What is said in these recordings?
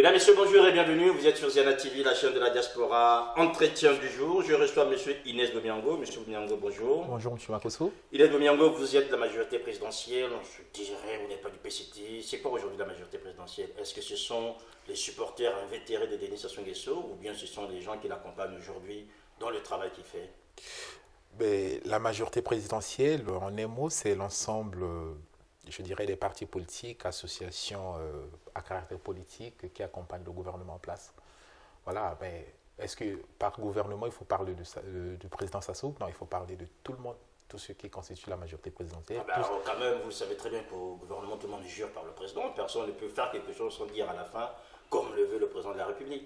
Mesdames, Messieurs, bonjour et bienvenue. Vous êtes sur Ziana TV, la chaîne de la diaspora. Entretien du jour. Je reçois M. Inès Domingo. M. Domingo, bonjour. Bonjour, M. Makosso. Inès Domingo, vous êtes de la majorité présidentielle. Je dirais, vous n'êtes pas du PCT. C'est quoi aujourd'hui la majorité présidentielle? Est-ce que ce sont les supporters invétérés de Denis Sassou Nguesso ou bien ce sont les gens qui l'accompagnent aujourd'hui dans le travail qu'il fait? La majorité présidentielle, en un mot, c'est l'ensemble, je dirais, des partis politiques, associations à caractère politique qui accompagnent le gouvernement en place. Voilà, est-ce que par gouvernement, il faut parler du président Sassou? Non, il faut parler de tout le monde, tous ceux qui constituent la majorité présidentielle. Alors, quand même, vous savez très bien qu'au gouvernement, tout le monde jure par le président. Personne ne peut faire quelque chose sans dire à la fin, comme le veut le président de la République.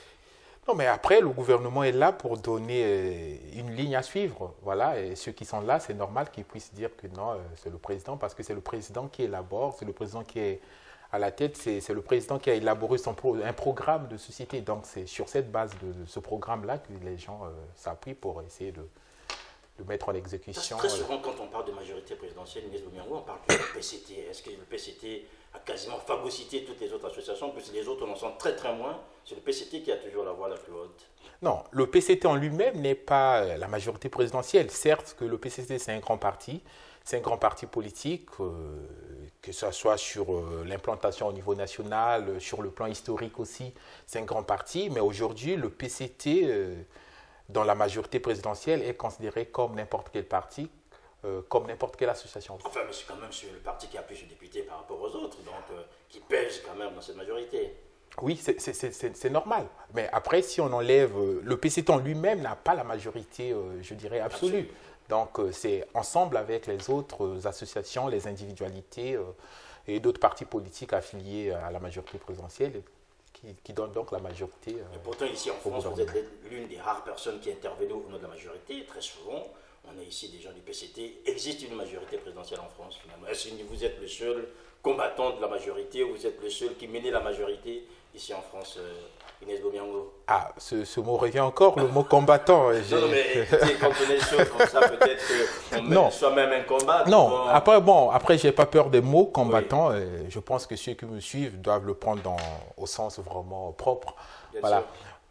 Non, mais après, le gouvernement est là pour donner une ligne à suivre. Voilà, et ceux qui sont là, c'est normal qu'ils puissent dire que non, c'est le président, parce que c'est le président qui élabore, c'est le président qui est à la tête, c'est le président qui a élaboré un programme de société. Donc, c'est sur cette base de ce programme-là que les gens s'appuient pour essayer de mettre en exécution. Très souvent, quand on parle de majorité présidentielle, Inès Domingo, on parle du PCT. Est-ce que le PCT a quasiment phagocyté toutes les autres associations, puisque les autres, on en sent très très moins? C'est le PCT qui a toujours la voix la plus haute. Non, le PCT en lui-même n'est pas la majorité présidentielle. Certes que le PCT, c'est un grand parti politique, que ce soit sur l'implantation au niveau national, sur le plan historique aussi, c'est un grand parti. Mais aujourd'hui, le PCT, dans la majorité présidentielle, est considéré comme n'importe quel parti, comme n'importe quelle association. Enfin, mais c'est quand même le parti qui a plus de députés par rapport aux autres, donc qui pèse quand même dans cette majorité. Oui, c'est normal. Mais après, si on enlève... le PCT en lui-même n'a pas la majorité, je dirais, absolue. Donc, c'est ensemble avec les autres associations, les individualités et d'autres partis politiques affiliés à la majorité présidentielle qui donnent donc la majorité. Et pourtant, ici en France, vous êtes l'une des rares personnes qui interviennent au nom de la majorité. Très souvent, on est ici des gens du PCT. Existe une majorité présidentielle en France, finalement? Est-ce que vous êtes le seul combattant de la majorité ou vous êtes le seul qui menait la majorité ici en France, Inès Domingo? Ah, ce mot revient encore, le mot combattant. Non, mais quand on est sûr comme ça, peut-être qu'on mène soi-même un combat. Non, après j'ai pas peur des mots combattants. Oui. Je pense que ceux qui me suivent doivent le prendre au sens vraiment propre. Bien voilà.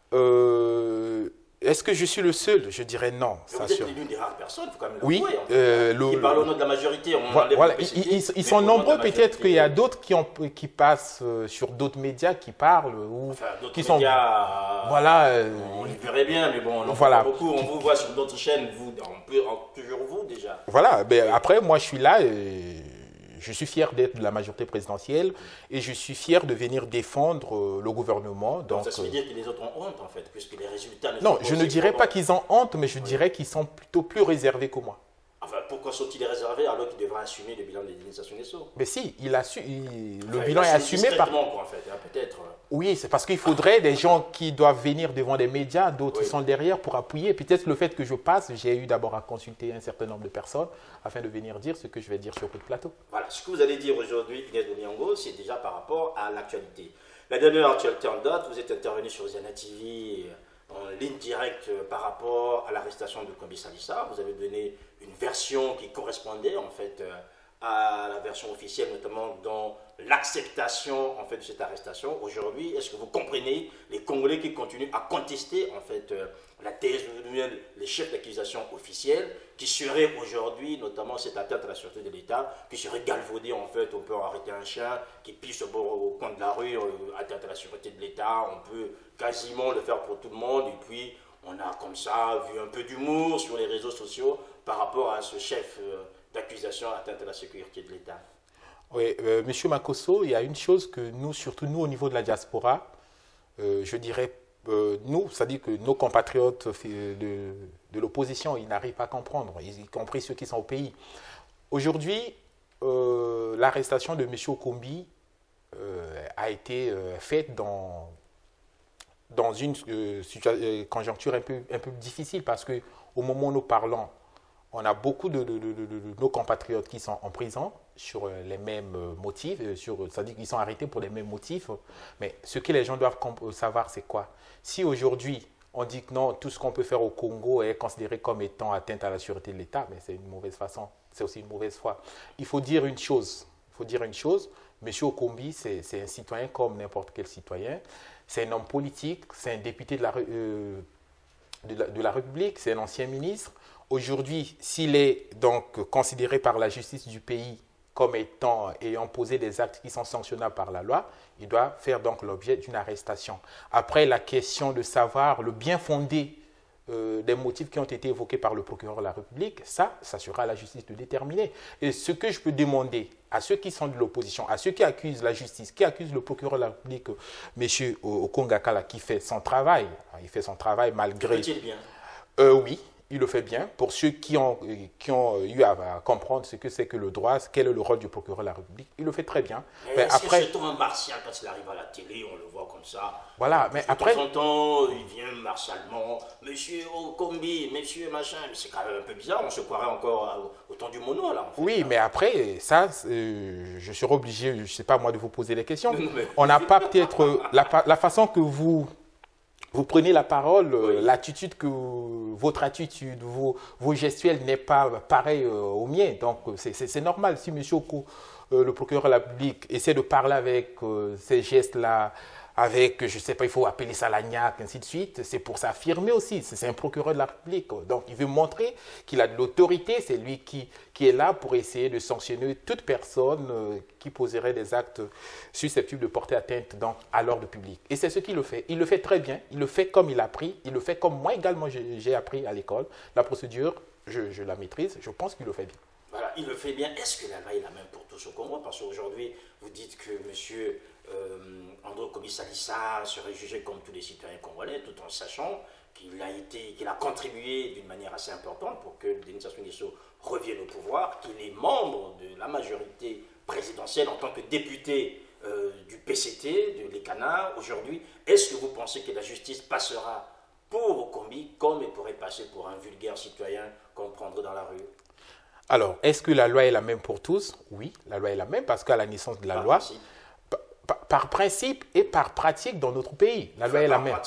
Est-ce que je suis le seul? Je dirais non. Vous êtes l'une des rares personnes, il faut quand même oui, qui parlent au nom de la majorité. Voilà, ils sont nombreux, peut-être qu'il y a d'autres qui passent sur d'autres médias qui parlent. Ou enfin, qui sont médias, voilà, on les verrait bien, mais bon, on en voilà. Pas beaucoup. On vous voit sur d'autres chaînes, on peut toujours vous déjà. Voilà, après, moi je suis là. Je suis fier d'être de la majorité présidentielle et je suis fier de venir défendre le gouvernement. Donc, ça veut dire que les autres ont honte, en fait, puisque les résultats ne sont non, je ne dirais pas qu'ils ont honte, mais je dirais qu'ils sont plutôt plus réservés que moi. Enfin, pourquoi sont-ils réservés alors qu'ils devraient assumer le bilan de Denis Sassou Nguesso? Mais si, le bilan est assumé par... en fait, peut-être. Oui, c'est parce qu'il faudrait des gens qui doivent venir devant des médias, d'autres sont derrière pour appuyer. Peut-être le fait que je passe, j'ai eu d'abord à consulter un certain nombre de personnes afin de venir dire ce que je vais dire sur le plateau. Voilà, ce que vous allez dire aujourd'hui, Inès Domingo, c'est déjà par rapport à l'actualité. La dernière actualité en date, vous êtes intervenu sur Ziana TV en ligne directe par rapport à l'arrestation de Kombi Salissa. Vous avez donné une version qui correspondait en fait à la version officielle, notamment dans l'acceptation en fait de cette arrestation. Aujourd'hui, est-ce que vous comprenez les Congolais qui continuent à contester en fait la thèse, les chefs d'accusation officiels, qui seraient aujourd'hui, notamment cette atteinte à la sûreté de l'État, qui serait galvaudée en fait, on peut arrêter un chien qui pisse au coin de la rue, atteinte à la sûreté de l'État, on peut quasiment le faire pour tout le monde, et puis on a comme ça vu un peu d'humour sur les réseaux sociaux par rapport à ce chef d'accusation atteinte à la sécurité de l'État. Oui, Monsieur Makosso, il y a une chose que nous, surtout nous au niveau de la diaspora, je dirais, nous, c'est-à-dire que nos compatriotes de l'opposition, ils n'arrivent pas à comprendre, y compris ceux qui sont au pays. Aujourd'hui, l'arrestation de M. Kombi a été faite dans une conjoncture un peu difficile parce qu'au moment où nous parlons, on a beaucoup de nos compatriotes qui sont en prison sur les mêmes motifs, c'est-à-dire qu'ils sont arrêtés pour les mêmes motifs. Mais ce que les gens doivent savoir, c'est quoi? Si aujourd'hui, on dit que non, tout ce qu'on peut faire au Congo est considéré comme étant atteinte à la sûreté de l'État, mais c'est une mauvaise façon, c'est aussi une mauvaise foi. Il faut dire une chose, Monsieur Okombi, c'est un citoyen comme n'importe quel citoyen. C'est un homme politique, c'est un député de la République, c'est un ancien ministre. Aujourd'hui, s'il est donc considéré par la justice du pays comme ayant posé des actes qui sont sanctionnables par la loi, il doit faire donc l'objet d'une arrestation. Après, la question de savoir le bien fondé des motifs qui ont été évoqués par le procureur de la République, ça sera à la justice de déterminer. Et ce que je peux demander à ceux qui sont de l'opposition, à ceux qui accusent la justice, qui accusent le procureur de la République, M. Okongakala, qui fait son travail, il fait son travail malgré... Fait-il bien? Oui. Il le fait bien. Pour ceux qui ont eu à comprendre ce que c'est que le droit, quel est le rôle du procureur de la République, il le fait très bien. Mais après, c'est un martial quand il arrive à la télé, on le voit comme ça. Voilà, mais après... De temps en temps, il vient martialement, monsieur Okombi, monsieur machin, c'est quand même un peu bizarre, on se croirait encore au temps du mono, là. En fait, oui, là. Mais après, ça, je serai obligé, je ne sais pas moi, de vous poser des questions. On n'a pas peut-être... La façon que vous prenez la parole, oui. L'attitude votre attitude, vos gestuels n'est pas pareil au mien. Donc, c'est normal. Si M. Le procureur de la République essaie de parler avec ces gestes-là, avec, je ne sais pas, il faut appeler ça l'agnac, ainsi de suite, c'est pour s'affirmer aussi. C'est un procureur de la République. Donc, il veut montrer qu'il a de l'autorité. C'est lui qui est là pour essayer de sanctionner toute personne qui poserait des actes susceptibles de porter atteinte à l'ordre public. Et c'est ce qu'il le fait. Il le fait très bien. Il le fait comme il a appris. Il le fait comme moi également j'ai appris à l'école. La procédure, je la maîtrise. Je pense qu'il le fait bien. Voilà, il le fait bien. Est-ce que la loi est la même pour tous au Congo? Parce qu'aujourd'hui, vous dites que M. André Kobi Salissa serait jugé comme tous les citoyens congolais, tout en sachant qu'il a contribué d'une manière assez importante pour que Denis Sassou Nguesso revienne au pouvoir, qu'il est membre de la majorité présidentielle en tant que député du PCT, de l'ECANA. Aujourd'hui, est-ce que vous pensez que la justice passera pour Okombi comme elle pourrait passer pour un vulgaire citoyen qu'on prendrait dans la rue? Alors, est-ce que la loi est la même pour tous? Oui, la loi est la même parce qu'à la naissance de la loi, par principe et par pratique dans notre pays, la loi est la même.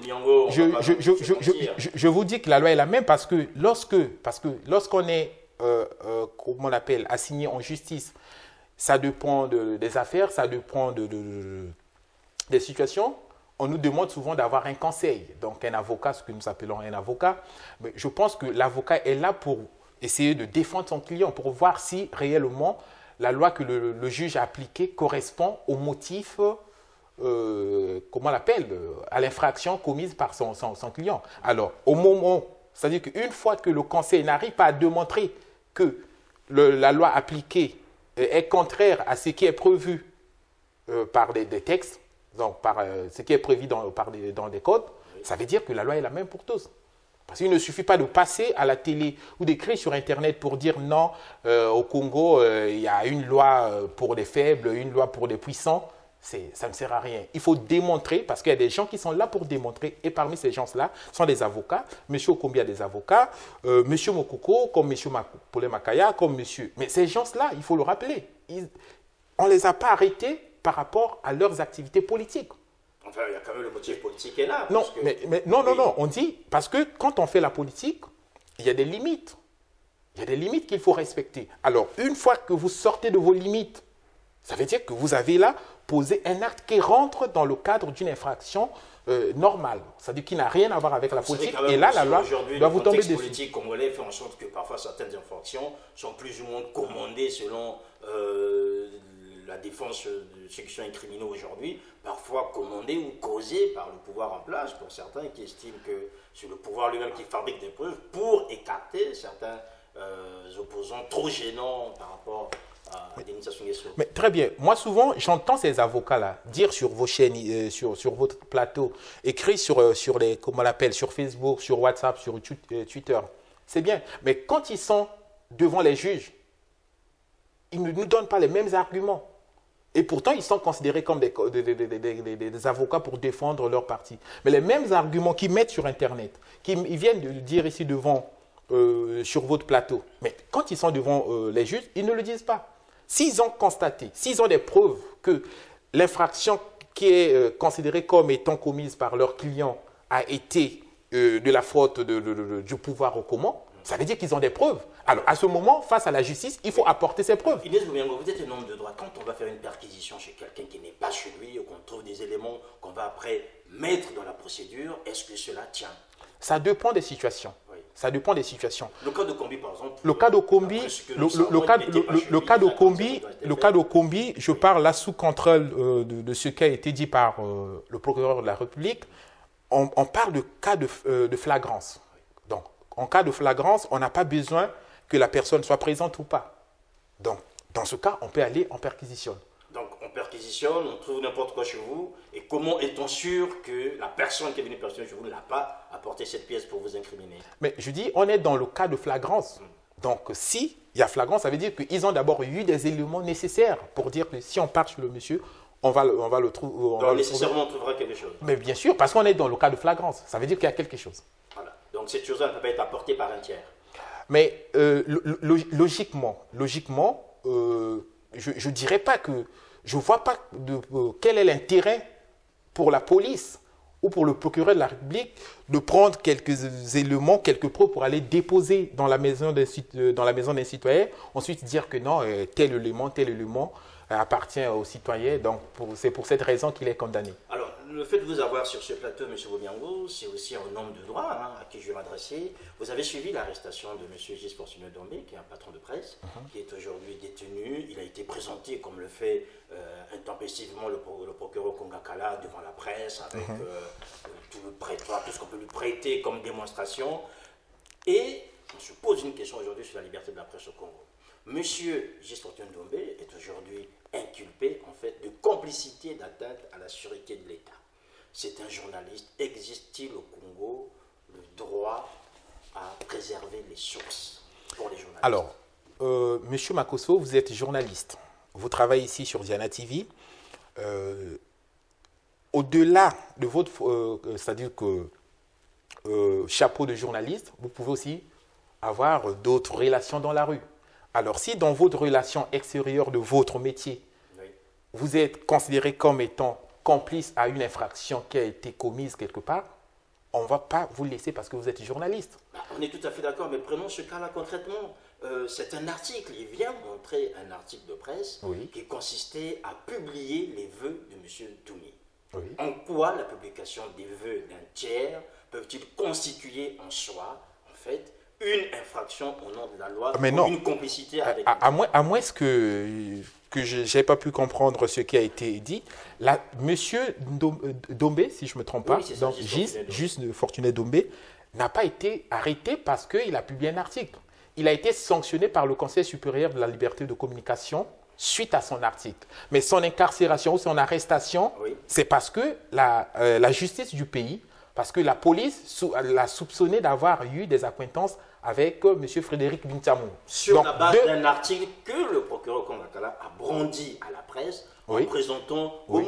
Je vous dis que la loi est la même parce que lorsqu'on est, comment on appelle, assigné en justice, ça dépend des affaires, ça dépend des situations. On nous demande souvent d'avoir un conseil, donc un avocat, ce que nous appelons un avocat. Mais je pense que l'avocat est là pour essayer de défendre son client, pour voir si réellement la loi que le juge a appliquée correspond au motif, comment on l'appelle, à l'infraction commise par son client. Alors, au moment, c'est-à-dire qu'une fois que le conseil n'arrive pas à démontrer que la loi appliquée est contraire à ce qui est prévu par des textes, donc par ce qui est prévu dans des codes, ça veut dire que la loi est la même pour tous. Parce qu'il ne suffit pas de passer à la télé ou d'écrire sur Internet pour dire non, au Congo, il y a une loi pour les faibles, une loi pour les puissants. Ça ne sert à rien. Il faut démontrer, parce qu'il y a des gens qui sont là pour démontrer, et parmi ces gens-là sont des avocats. Monsieur Okombi a des avocats, Monsieur Mokoko, comme Monsieur Paulé Makaya, comme Monsieur... Mais ces gens-là, il faut le rappeler, on ne les a pas arrêtés par rapport à leurs activités politiques. Enfin, il y a quand même le motif politique qui est là. Non, non, on dit, parce que quand on fait la politique, il y a des limites. Il y a des limites qu'il faut respecter. Alors, une fois que vous sortez de vos limites, ça veut dire que vous avez là posé un acte qui rentre dans le cadre d'une infraction normale. C'est-à-dire qui n'a rien à voir avec la politique. Et là, la loi doit vous tomber dessus. Le contexte politique congolais fait en sorte que parfois certaines infractions sont plus ou moins commandées selon... la défense de ceux qui sont incriminés aujourd'hui, parfois commandée ou causée par le pouvoir en place, pour certains qui estiment que c'est le pouvoir lui-même qui fabrique des preuves pour écarter certains opposants trop gênants par rapport à Denis Sassou Nguesso. Mais très bien. Moi, souvent, j'entends ces avocats-là dire sur vos chaînes, sur votre plateau, écrit sur les, comment on l'appelle, sur Facebook, sur WhatsApp, sur Twitter. C'est bien. Mais quand ils sont devant les juges, ils ne nous donnent pas les mêmes arguments. Et pourtant, ils sont considérés comme des avocats pour défendre leur parti. Mais les mêmes arguments qu'ils mettent sur Internet, ils viennent de dire ici devant, sur votre plateau, mais quand ils sont devant les juges, ils ne le disent pas. S'ils ont constaté, s'ils ont des preuves que l'infraction qui est considérée comme étant commise par leur client a été de la faute du pouvoir au commun, Ça veut dire qu'ils ont des preuves. Alors, à ce moment, face à la justice, il faut apporter ces preuves. Inès Boumiango, vous êtes un homme de droit. Quand on va faire une perquisition chez quelqu'un qui n'est pas chez lui, ou qu'on trouve des éléments qu'on va après mettre dans la procédure, est-ce que cela tient? Ça dépend des situations. Oui. Ça dépend des situations. Le cas de Kombi, par exemple. Le cas de Kombi, le cas de Kombi, je parle là sous contrôle de ce qui a été dit par le procureur de la République. On parle de cas de flagrance. Donc, en cas de flagrance, on n'a pas besoin que la personne soit présente ou pas. Donc, dans ce cas, on peut aller en perquisition. Donc, on perquisitionne, on trouve n'importe quoi chez vous. Et comment est-on sûr que la personne qui est venue perquisitionner chez vous n'a pas apporté cette pièce pour vous incriminer? Mais je dis, on est dans le cas de flagrance. Donc, si il y a flagrance, ça veut dire qu'ils ont d'abord eu des éléments nécessaires pour dire que si on part sur le monsieur, on va le trouver. Donc, nécessairement, on trouvera quelque chose. Mais bien sûr, parce qu'on est dans le cas de flagrance. Ça veut dire qu'il y a quelque chose. Voilà. Donc, cette chose-là ne peut pas être apportée par un tiers. Mais logiquement, je ne dirais pas que... Je ne vois pas quel est l'intérêt pour la police ou pour le procureur de la République de prendre quelques éléments, quelques preuves pour aller déposer dans la maison d'un citoyen, ensuite dire que non, tel élément appartient au citoyen. Donc, c'est pour cette raison qu'il est condamné. Alors, le fait de vous avoir sur ce plateau, M. Boumiango, c'est aussi un homme de droit à qui je vais m'adresser. Vous avez suivi l'arrestation de M. Gilles Fortuné Dombé, qui est un patron de presse, qui est aujourd'hui détenu. Il a été présenté, comme le fait intempestivement le procureur Kongakala devant la presse, avec tout le prétoire, tout ce qu'on peut lui prêter comme démonstration. Et on se pose une question aujourd'hui sur la liberté de la presse au Congo. M. Gilles Fortuné Dombé est aujourd'hui inculpé en fait de complicité d'atteinte à la sûreté de l'État. C'est un journaliste. Existe-t-il au Congo le droit à préserver les sources pour les journalistes? Alors, M. Makosso, vous êtes journaliste. Vous travaillez ici sur Diana TV. Au-delà de votre, c'est-à-dire que chapeau de journaliste, vous pouvez aussi avoir d'autres relations dans la rue. Alors, si dans votre relation extérieure de votre métier, oui, vous êtes considéré comme étant complice à une infraction qui a été commise quelque part, on ne va pas vous laisser parce que vous êtes journaliste. On est tout à fait d'accord, mais prenons ce cas-là concrètement. C'est un article, il vient montrer un article de presse oui, qui consistait à publier les vœux de M. Toumi. Oui. En quoi la publication des vœux d'un tiers peuvent-ils constituer en soi, en fait, une infraction au nom de la loi, mais non, une complicité avec... À moins que je n'ai pas pu comprendre ce qui a été dit. Là, monsieur Dombé, si je ne me trompe pas, oui, donc Gilles Fortuné Dombé, n'a pas été arrêté parce qu'il a publié un article. Il a été sanctionné par le Conseil supérieur de la liberté de communication suite à son article. Mais son incarcération ou son arrestation, oui, c'est parce que la justice du pays, parce que la police l'a soupçonné d'avoir eu des acquaintances avec M. Frédéric Bintamou. Sur la base d'un article que le procureur Kongakala a brandi à la presse, oui, en présentant oui,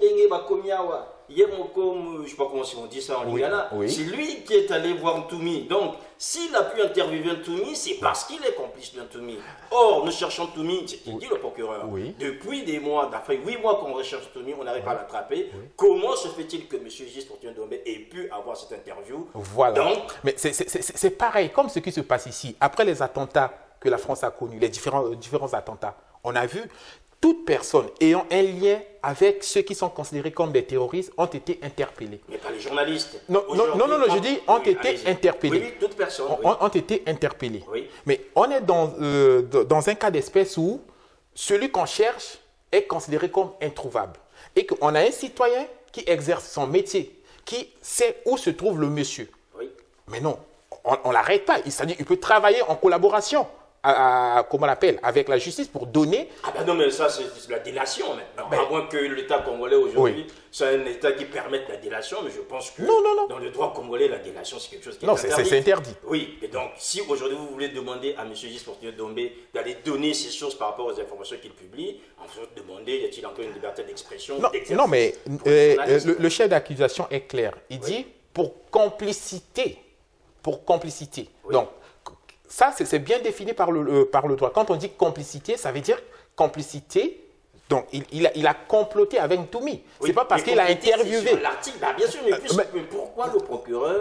je ne sais pas comment on dit ça en lingala, oui, oui, c'est lui qui est allé voir Ntoumi. Donc, s'il a pu interviewer Ntoumi, c'est parce qu'il est complice de Ntoumi. Or, nous cherchons Ntoumi, c'est ce qu'il dit le procureur. Oui. Depuis des mois, d'après 8 mois qu'on recherche Ntoumi, on n'arrive pas à l'attraper. Oui. Comment se fait-il que M. Gilles Fortuné Dombé ait pu avoir cette interview? Voilà. Donc, mais c'est pareil, comme ce qui se passe ici. Après les attentats que la France a connus, les différents attentats, on a vu toute personne ayant un lien avec ceux qui sont considérés comme des terroristes ont été interpellés. Mais pas les journalistes. Non, je dis ont été interpellés. Oui, toute personne. Ont été interpellés. Oui. Mais on est dans un cas d'espèce où celui qu'on cherche est considéré comme introuvable. Et qu'on a un citoyen qui exerce son métier, qui sait où se trouve le monsieur. Oui. Mais non, on ne l'arrête pas. C'est-à-dire qu'il peut travailler en collaboration. Comment on l'appelle, avec la justice pour donner... Ah ben non, mais ça, c'est la délation maintenant. À moins que l'État congolais aujourd'hui, oui, soit un État qui permette la délation, mais je pense que dans le droit congolais, la délation, c'est quelque chose qui est interdit. Non, c'est interdit. Oui, et donc, si aujourd'hui vous voulez demander à M. Gilles Fortuné Dombé d'aller donner ses sources par rapport aux informations qu'il publie, en fait, demander, y a-t-il encore une liberté d'expression? Non, mais le chef d'accusation est clair. Il dit pour complicité. Pour complicité. Oui. Donc, ça, c'est bien défini par le droit. Quand on dit complicité, ça veut dire complicité. Donc, il a comploté avec Ntoumi. Oui, c'est pas parce qu'il a interviewé. L'article, bien sûr, mais pourquoi le procureur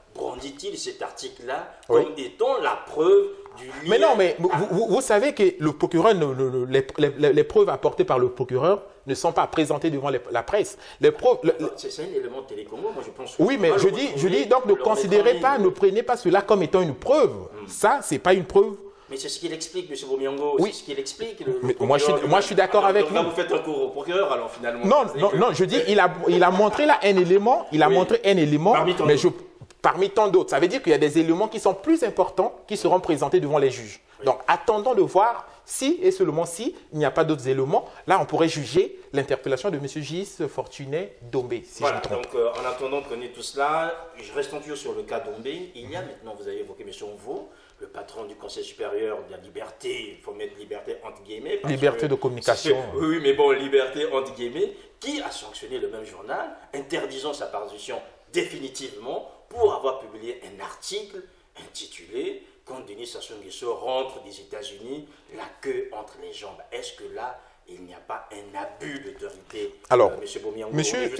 brandit-il cet article-là Oui. comme étant la preuve du lien? Mais non, mais vous savez que le procureur, les preuves apportées par le procureur ne sont pas présentées devant la presse. Les preuves, C'est un élément de Télécongo, moi je pense. oui, mais je dis donc ne considérez pas, ne prenez pas cela comme étant une preuve. Ça, c'est pas une preuve. Mais c'est ce qu'il explique, M. Bomiango. Oui. C'est ce qu'il explique. Moi, je suis d'accord avec vous. Là, vous faites un cours au procureur, alors finalement. Non, je dis, il a montré là un élément, montré un élément, mais parmi tant d'autres. Ça veut dire qu'il y a des éléments qui sont plus importants qui seront présentés devant les juges. Oui. Donc, attendons de voir si et seulement si il n'y a pas d'autres éléments. Là, on pourrait juger l'interpellation de M. Gis Fortuné Dombé, si je me trompe. Donc, en attendant de connaître tout cela, je reste toujours sur le cas Dombé. Il y a maintenant, vous avez évoqué M. Onvo, le patron du Conseil supérieur de la liberté, il faut mettre liberté entre guillemets. Liberté de communication. Oui, mais bon, liberté entre guillemets, qui a sanctionné le même journal, interdisant sa parution définitivement pour avoir publié un article intitulé « Quand Denis Sassou Nguesso rentre des États-Unis, la queue entre les jambes ». Est-ce que là, il n'y a pas un abus d'autorité? Alors, M. Bomiango,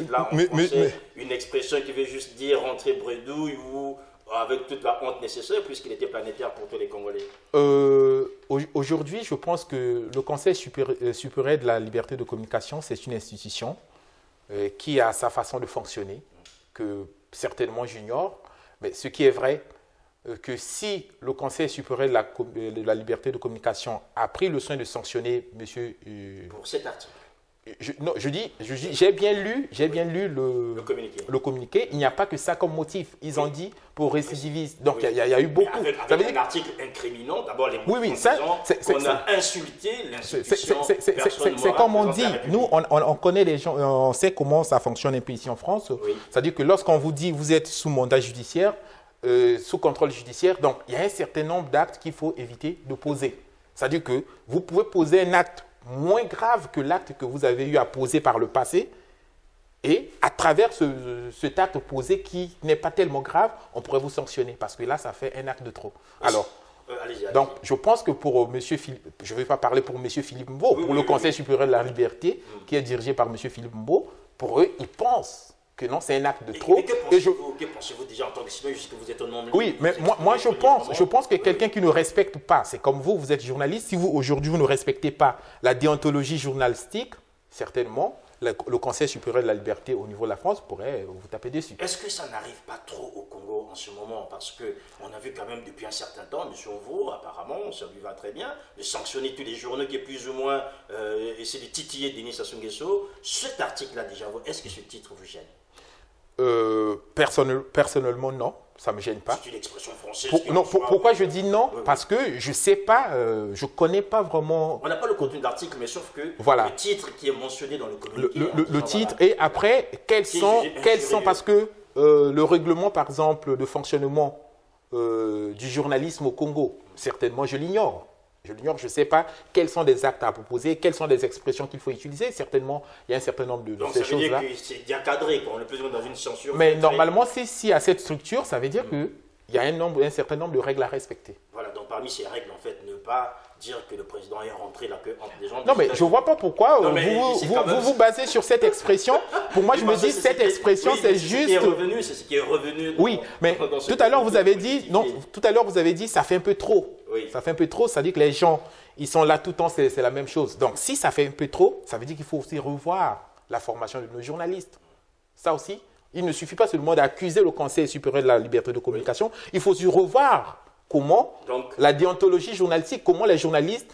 une expression qui veut juste dire rentrer bredouille ou avec toute la honte nécessaire puisqu'il était planétaire pour tous les Congolais? Aujourd'hui, je pense que le Conseil supérieur de la liberté de communication, c'est une institution qui a sa façon de fonctionner, que certainement j'ignore, mais ce qui est vrai, que si le Conseil supérieur de la liberté de communication a pris le soin de sanctionner monsieur... pour cet article. J'ai bien lu le communiqué. Il n'y a pas que ça comme motif. Ils ont dit pour récidiviste. Donc il y a eu beaucoup. Avec un article incriminant, d'abord les mots qu'on a insulté l'institution. C'est comme on dit. Nous, on connaît les gens, on sait comment ça fonctionne un peu ici en France. Oui. C'est-à-dire que lorsqu'on vous dit vous êtes sous mandat judiciaire, sous contrôle judiciaire, donc il y a un certain nombre d'actes qu'il faut éviter de poser. C'est-à-dire que vous pouvez poser un acte moins grave que l'acte que vous avez eu à poser par le passé. Et à travers cet acte posé qui n'est pas tellement grave, on pourrait vous sanctionner parce que là, ça fait un acte de trop. Alors, donc je pense que pour M. Philippe, je ne vais pas parler pour M. Philippe Mbo, pour le Conseil supérieur de la liberté, qui est dirigé par M. Philippe Mbo, pour eux, ils pensent que non, c'est un acte de trop. Que pensez-vous déjà en tant que citoyen, puisque vous êtes un homme libre? Oui, mais moi je pense que quelqu'un qui ne respecte pas, c'est comme vous êtes journaliste, si vous aujourd'hui vous ne respectez pas la déontologie journalistique, certainement, le Conseil supérieur de la liberté au niveau de la France pourrait vous taper dessus. Est-ce que ça n'arrive pas trop au Congo en ce moment? Parce qu'on a vu quand même depuis un certain temps, M. Onvo, apparemment, ça lui va très bien, de sanctionner tous les journaux qui est plus ou moins essayer de titiller Denis Sassou Nguesso. Cet article-là déjà, est-ce que ce titre vous gêne? Personnellement, non, ça ne me gêne pas. C'est une expression française. Pourquoi je dis non? Parce que je ne sais pas, je ne connais pas vraiment... On n'a pas le contenu d'article, mais sauf que voilà. Le titre qui est mentionné dans le communiqué... Le titre, voilà. Et après, quels sont parce que le règlement, par exemple, de fonctionnement du journalisme au Congo, certainement, je l'ignore. Je ne sais pas quels sont les actes à proposer, quelles sont les expressions qu'il faut utiliser. Certainement, il y a un certain nombre de ces choses-là. Donc, ça veut dire que c'est bien cadré, on est plus ou moins dans une censure. Mais normalement, s'il y a cette structure, ça veut dire qu'il y a un certain nombre de règles à respecter. Voilà, donc parmi ces règles, en fait, ne pas dire que le président est rentré la queue entre les jambes. Non, mais je ne vois pas pourquoi vous basez sur cette expression. Pour moi, je me dis, cette expression, c'est juste... C'est ce qui est revenu. Oui, mais tout à l'heure, vous avez dit, non, tout à l'heure, vous avez dit, ça fait un peu trop. Oui. Ça fait un peu trop, ça dit que les gens, ils sont là tout le temps, c'est la même chose. Donc, si ça fait un peu trop, ça veut dire qu'il faut aussi revoir la formation de nos journalistes. Ça aussi, il ne suffit pas seulement d'accuser le Conseil supérieur de la liberté de communication, il faut aussi revoir comment la déontologie journalistique, comment les journalistes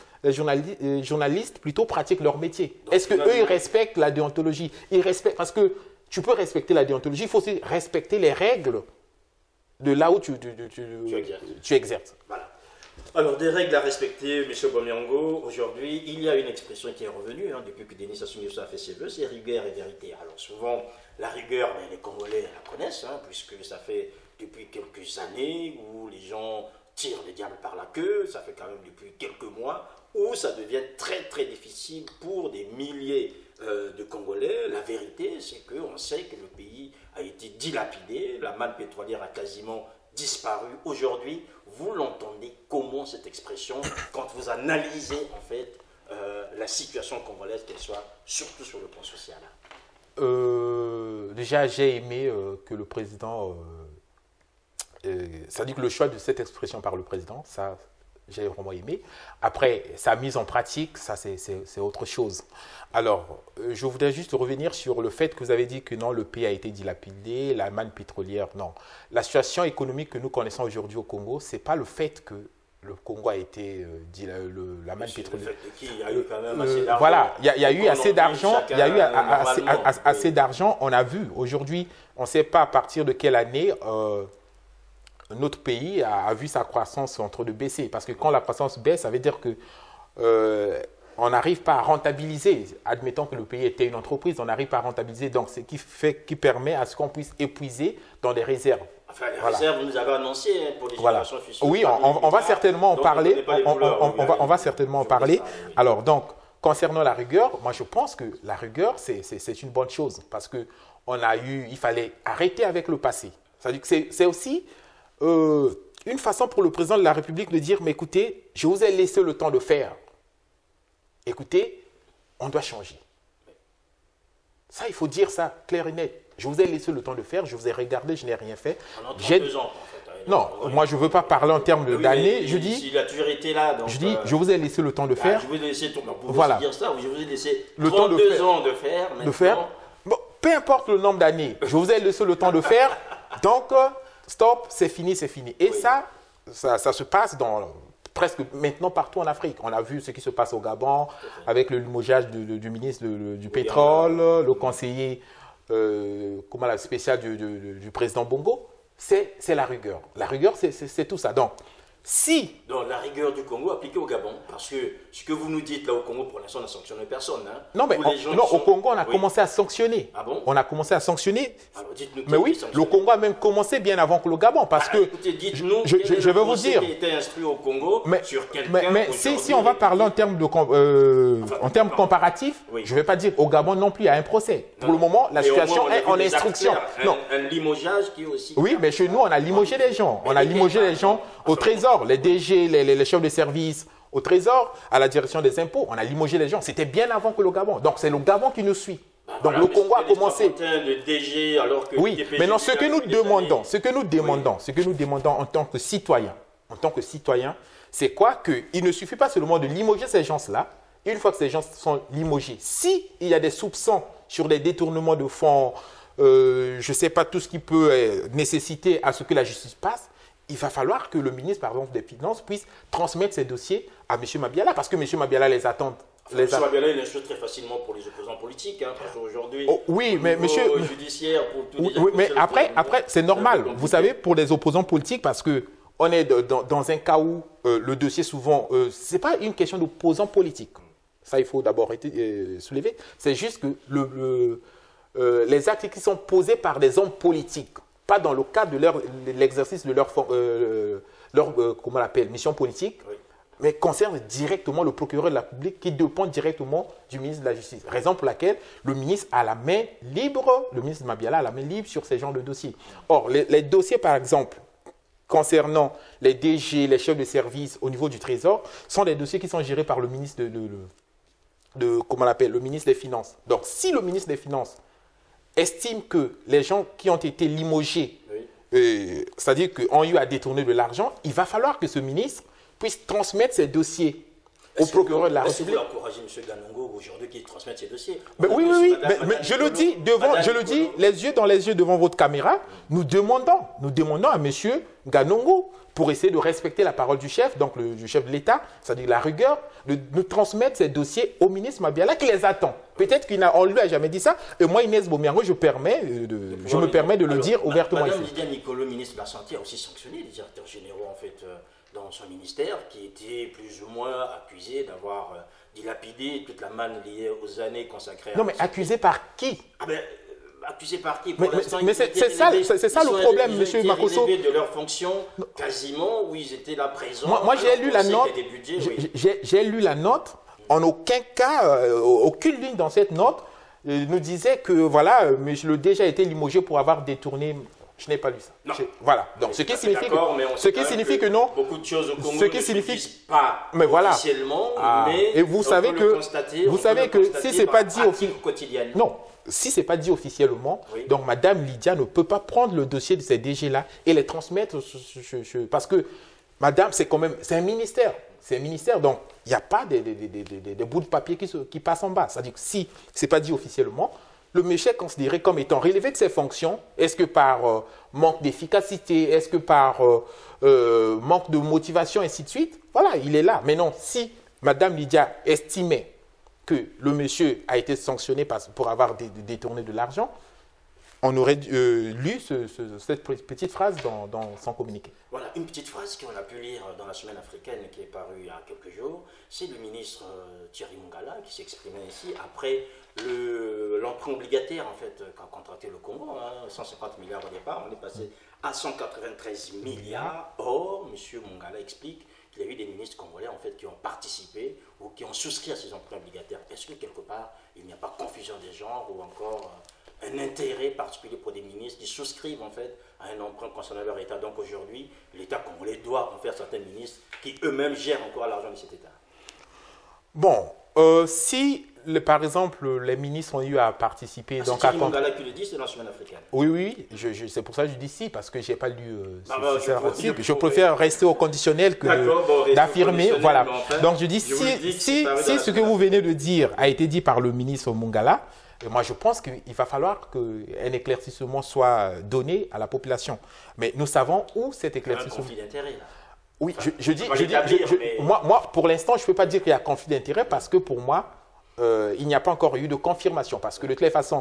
plutôt pratiquent leur métier. Est-ce qu'eux, ils respectent la déontologie? Ils respectent, parce que tu peux respecter la déontologie, il faut aussi respecter les règles de là où tu exerces. Voilà. Alors, des règles à respecter, M. Bomiango. Aujourd'hui, il y a une expression qui est revenue depuis que Denis Sassou Nguesso a fait ses vœux, c'est rigueur et vérité. Alors souvent, la rigueur, les Congolais la connaissent, puisque ça fait depuis quelques années où les gens tirent le diable par la queue, ça fait quand même depuis quelques mois, où ça devient très très difficile pour des milliers de Congolais. La vérité, c'est qu'on sait que le pays a été dilapidé, la manne pétrolière a quasiment disparu. Aujourd'hui, vous l'entendez comment cette expression quand vous analysez en fait la situation congolaise, qu'elle soit surtout sur le plan social? Déjà, j'ai aimé que le président ça dit que le choix de cette expression par le président, ça, j'ai vraiment aimé. Après, sa mise en pratique, ça, c'est autre chose. Alors, je voudrais juste revenir sur le fait que vous avez dit que non, le pays a été dilapidé, la manne pétrolière, non. La situation économique que nous connaissons aujourd'hui au Congo, ce n'est pas le fait que le Congo a été la manne pétrolière. Il y a eu quand même assez d'argent. Voilà, il y a eu assez d'argent. Il y a eu assez d'argent. On a vu aujourd'hui, on ne sait pas à partir de quelle année notre pays a vu sa croissance en train de baisser. Parce que quand la croissance baisse, ça veut dire que on n'arrive pas à rentabiliser. Admettons que le pays était une entreprise, on n'arrive pas à rentabiliser. Donc, ce qui permet à ce qu'on puisse épuiser dans des réserves. Enfin, les réserves, vous nous avez annoncé pour les générations futures. Oui, on va certainement en parler. On va certainement en parler. Alors, donc, concernant la rigueur, moi, je pense que la rigueur, c'est une bonne chose. Parce il fallait arrêter avec le passé. C'est-à-dire que c'est aussi une façon pour le président de la République de dire, mais écoutez, je vous ai laissé le temps de faire. Écoutez, on doit changer. Ça, il faut dire ça clair et net. Je vous ai laissé le temps de faire, je vous ai regardé, je n'ai rien fait. Pendant 32 ans, en fait. Non, moi, je ne veux pas parler en termes d'années. Je dis, il a toujours été là. Donc, je dis, je vous ai laissé le temps de faire. Je vous ai laissé, voilà. Dire ça, je vous ai laissé le temps de 32 ans de faire. De faire. Bon, peu importe le nombre d'années, je vous ai laissé le temps de faire. Donc, stop, c'est fini, c'est fini. Et oui. ça se passe presque maintenant partout en Afrique. On a vu ce qui se passe au Gabon avec le limogeage du ministre du pétrole, le conseiller spécial du président Bongo. C'est la rigueur. La rigueur, c'est tout ça. Donc la rigueur du Congo appliquée au Gabon, parce que ce que vous nous dites là au Congo, pour l'instant, on n'a sanctionné personne. Hein. Non, mais au Congo, on a commencé à sanctionner. Ah bon? On a commencé à sanctionner. Alors, dites-nous mais oui, le Congo a même commencé bien avant que le Gabon, parce que écoutez, dites-nous je vais vous dire. Qui a été instruit au Congo sur quelqu'un. Mais si on va parler en termes comparatifs, oui. Je ne vais pas dire au Gabon non plus il y a un procès. Pour le moment, la situation est en instruction. Un limogeage qui est aussi. Oui, mais chez nous, on a limogé les gens. On a limogé les gens au Trésor, les DG, les chefs de service au Trésor, à la direction des impôts. On a limogé les gens. C'était bien avant que le Gabon. Donc, c'est le Gabon qui nous suit. Donc, le Congo a commencé. DG, alors que oui, maintenant, ce que nous demandons en tant que citoyens, c'est quoi? Qu'il ne suffit pas seulement de limoger ces gens-là. Une fois que ces gens sont limogés, s'il y a des soupçons sur des détournements de fonds, je ne sais pas, tout ce qui peut nécessiter à ce que la justice passe, il va falloir que le ministre, par exemple, des Finances puisse transmettre ces dossiers à M. Mabiala, parce que M. Mabiala les attend. M. Mabiala, il instruit très facilement pour les opposants politiques, hein, parce qu'aujourd'hui, oui, mais monsieur, judiciaire, pour tout oui, mais après c'est normal. Vous savez, pour les opposants politiques, parce qu'on est dans un cas où le dossier, souvent, ce n'est pas une question d'opposants politiques. Ça, il faut d'abord soulever. C'est juste que les actes qui sont posés par des hommes politiques, pas dans le cadre de l'exercice de leur comment on l'appelle, mission politique, oui. Mais concerne directement le procureur de la République qui dépend directement du ministre de la Justice. Raison pour laquelle le ministre a la main libre, le ministre Mabiala a la main libre sur ces genres de dossiers. Or, les dossiers, par exemple, concernant les DG, les chefs de service au niveau du Trésor, sont des dossiers qui sont gérés par le ministre comment on l'appelle, le ministre des Finances. Donc, si le ministre des Finances estime que les gens qui ont été limogés, oui. C'est-à-dire qu'ils ont eu à détourner de l'argent, il va falloir que ce ministre puisse transmettre ces dossiers au procureur de la République. Est-ce que vous encouragez M. Ganongo aujourd'hui qui transmette ces dossiers? Oui. Mais je le dis, les yeux dans les yeux devant votre caméra, nous demandons à M. Ganongo, pour essayer de respecter la parole du chef, donc du chef de l'État, c'est-à-dire la rigueur, de nous transmettre ces dossiers au ministre Mabiala qui les attend. Peut-être qu'on ne lui a jamais dit ça. Et moi, Inès Bomiango, je me permets de le dire ouvertement Madame ici. Lydia Nicolo, ministre de la Santé, a aussi sanctionné les directeurs généraux, en fait, dans son ministère, qui étaient plus ou moins accusés d'avoir dilapidé toute la manne liée aux années consacrées à... Non, mais accusés par qui? Accusés par qui? Mais c'est ça le problème, M. Makosso. De leur fonction, quasiment, où ils étaient là présents. Moi j'ai lu la note. J'ai lu la note. En aucun cas, aucune ligne dans cette note nous disait que voilà, le DG a été limogé pour avoir détourné je n'ai pas lu ça. Non. Voilà. Donc, ce qui signifie que non. Beaucoup de choses au Congo ce qui signifie pas officiellement, mais et vous savez que si c'est pas dit quotidiennement. Non. Si ce n'est pas dit officiellement, donc Madame Lydia ne peut pas prendre le dossier de ces DG-là et les transmettre parce que Madame, c'est un ministère. C'est un ministère, donc il n'y a pas des bouts de papier qui passent en bas. C'est-à-dire que si ce n'est pas dit officiellement, le monsieur est considéré comme étant relevé de ses fonctions. Est-ce que par manque d'efficacité, est-ce que par manque de motivation, ainsi de suite? Voilà, il est là. Mais non, si Madame Lydia estimait que le monsieur a été sanctionné pour avoir détourné de l'argent, on aurait lu cette petite phrase dans son communiqué. Voilà, une petite phrase qu'on a pu lire dans la semaine africaine qui est parue il y a quelques jours. C'est le ministre Thierry Mongala qui s'exprimait ici après l'emprunt obligataire en fait, qu'a contracté le Congo. 150 milliards au départ, on est passé à 193 milliards. Or, M. Mongala explique qu'il y a eu des ministres congolais en fait, qui ont participé ou qui ont souscrit à ces emprunts obligataires. Est-ce que quelque part, il n'y a pas confusion des genres ou encore un intérêt particulier pour des ministres qui souscrivent en fait à un emprunt concernant leur État? Donc aujourd'hui, l'État congolais doit en faire certains ministres qui eux-mêmes gèrent encore l'argent de cet État. Bon, si par exemple les ministres ont eu à participer... C'est Thierry Mongala qui le dit, c'est dans la semaine africaine. Oui, c'est pour ça que je dis si, parce que je n'ai pas lu je préfère rester au conditionnel que d'affirmer. Voilà. Donc je dis, si ce que vous venez de dire a été dit par le ministre Mongala, moi je pense qu'il va falloir qu'un éclaircissement soit donné à la population. Mais nous savons où cet éclaircissement... Il y a un conflit d'intérêt là. Oui, moi pour l'instant je ne peux pas dire qu'il y a conflit d'intérêt parce que pour moi, il n'y a pas encore eu de confirmation parce que de toute façon,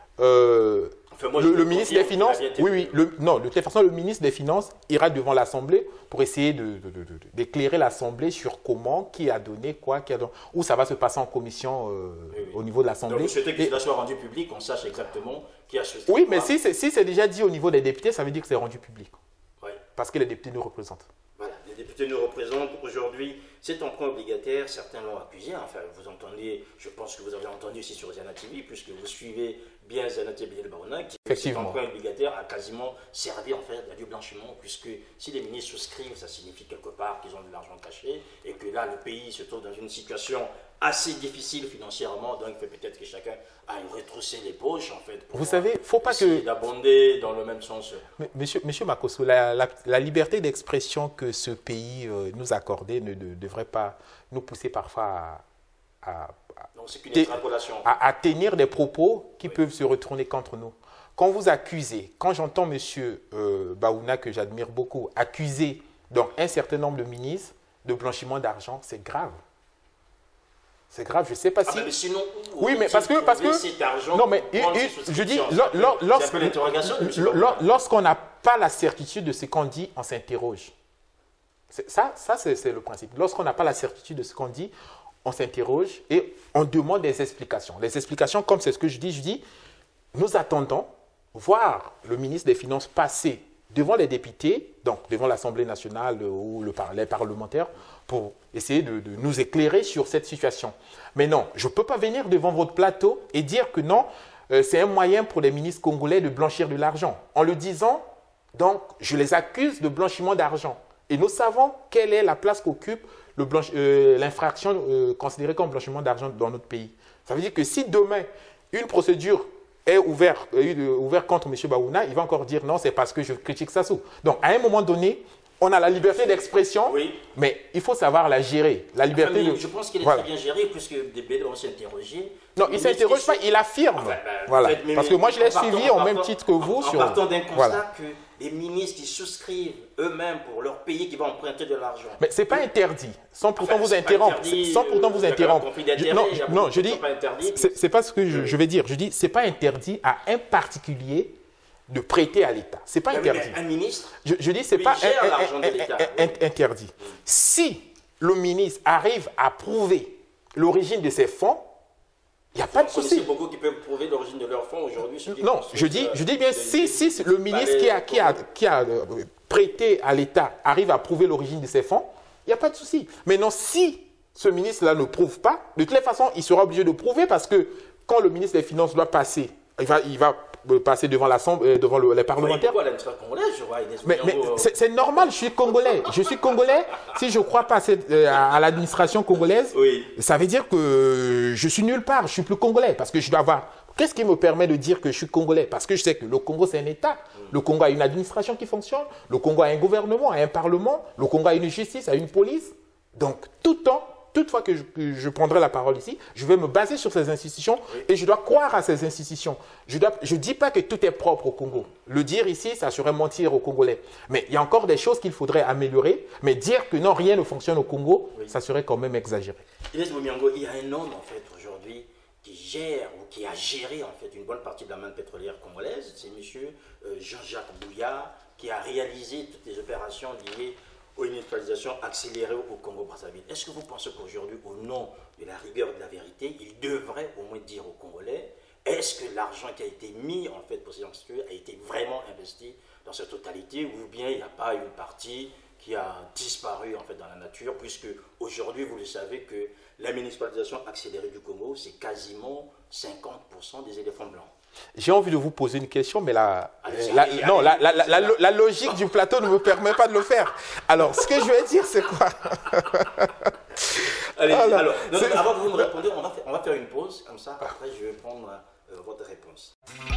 le ministre des Finances, de toute façon, le ministre des Finances ira devant l'Assemblée pour essayer d'éclairer l'Assemblée sur comment, qui a donné quoi, où ça va se passer en commission au niveau de l'Assemblée. Donc vous souhaitez que cela soit rendu public, qu'on sache exactement qui a souscrit. Oui, mais si c'est déjà dit au niveau des députés, ça veut dire que c'est rendu public. Oui. Parce que les députés nous représentent. Voilà, les députés nous représentent aujourd'hui. Cet emprunt obligataire, certains l'ont accusé. Enfin, vous entendez, je pense que vous avez entendu aussi sur Zana TV, puisque vous suivez bien Zana TV de Barona, qui cet emprunt obligataire a quasiment servi en fait à du blanchiment, puisque si les ministres souscrivent, ça signifie quelque part qu'ils ont de l'argent caché, et que là, le pays se trouve dans une situation assez difficile financièrement, donc il faut peut-être que chacun aille retrousser les poches en fait. Vous savez, faut pas que d'abonder dans le même sens. Monsieur Makosso, la liberté d'expression que ce pays nous accordait ne devrait pas nous pousser parfois à tenir des propos qui peuvent se retourner contre nous. Quand vous accusez, quand j'entends monsieur Baouna, que j'admire beaucoup, accuser donc un certain nombre de ministres de blanchiment d'argent, c'est grave. C'est grave, je ne sais pas si... mais sinon, oui, mais parce que cet argent, non, mais je dis, lorsqu'on n'a pas la certitude de ce qu'on dit, on s'interroge. Ça c'est le principe. Lorsqu'on n'a pas la certitude de ce qu'on dit, on s'interroge et on demande des explications. Les explications, comme c'est ce que je dis, nous attendons voir le ministre des Finances passer devant les députés, donc devant l'Assemblée nationale ou les parlementaires, pour essayer de nous éclairer sur cette situation. Mais non, je ne peux pas venir devant votre plateau et dire que non, c'est un moyen pour les ministres congolais de blanchir de l'argent. En le disant, donc, je les accuse de blanchiment d'argent. Et nous savons quelle est la place qu'occupe l'infraction considérée comme blanchiment d'argent dans notre pays. Ça veut dire que si demain, une procédure est ouvert contre M. Baouna, il va encore dire non, c'est parce que je critique Sassou. Donc, à un moment donné, on a la liberté d'expression, mais il faut savoir la gérer. La liberté je pense qu'il est très bien géré, puisque des BD ont s'interrogé. Non, il ne s'interroge pas, il affirme. Voilà. Parce que moi, je l'ai suivi au même titre que vous. En partant d'un constat que les ministres qui souscrivent eux-mêmes pour leur pays qui vont emprunter de l'argent. Mais ce n'est pas interdit, sans pourtant vous interrompre. Non, je dis, ce n'est pas ce que je vais dire. Je dis, ce n'est pas interdit à un particulier de prêter à l'État. Ce n'est pas interdit. Un ministre, je dis, ce n'est pas interdit. Si le ministre arrive à prouver l'origine de ses fonds, il n'y a pas de souci. Il y a beaucoup qui peuvent prouver l'origine de leurs fonds aujourd'hui. Non, je dis bien si le ministre qui a prêté à l'État arrive à prouver l'origine de ses fonds, il n'y a pas de souci. Maintenant, si ce ministre-là ne prouve pas, de toute façon, il sera obligé de prouver parce que quand le ministre des Finances doit passer, il va passer devant les parlementaires. Mais c'est normal, je suis congolais. Je suis congolais. Si je crois passer à l'administration congolaise, oui, ça veut dire que je suis nulle part. Je suis plus congolais parce que je dois avoir... Qu'est-ce qui me permet de dire que je suis congolais? Parce que je sais que le Congo, c'est un État. Le Congo a une administration qui fonctionne. Le Congo a un gouvernement, a un parlement. Le Congo a une justice, a une police. Donc, toute fois que je prendrai la parole ici, je vais me baser sur ces institutions et je dois croire à ces institutions. Je ne dis pas que tout est propre au Congo. Le dire ici, ça serait mentir aux Congolais. Mais il y a encore des choses qu'il faudrait améliorer. Mais dire que non, rien ne fonctionne au Congo, ça serait quand même exagéré. Inès Bomiango, il y a un homme, en fait, aujourd'hui, qui gère ou qui a géré, en fait, une bonne partie de la manne pétrolière congolaise. C'est M. Jean-Jacques Bouya, qui a réalisé toutes les opérations liées aux industrialisations accélérées au Congo-Brazzaville. Est-ce que vous pensez qu'aujourd'hui, au nom de la rigueur de la vérité, il devrait au moins dire aux Congolais, est-ce que l'argent qui a été mis en fait pour ces institutions a été vraiment investi dans sa totalité, ou bien il n'y a pas une partie qui a disparu en fait dans la nature, puisque aujourd'hui, vous le savez que la municipalisation accélérée du Congo, c'est quasiment 50% des éléphants blancs. J'ai envie de vous poser une question, mais la logique du plateau ne me permet pas de le faire. Alors, ce que je vais dire, c'est quoi? Allez, alors avant que vous me répondiez, on va faire une pause, comme ça, après je vais prendre votre réponse.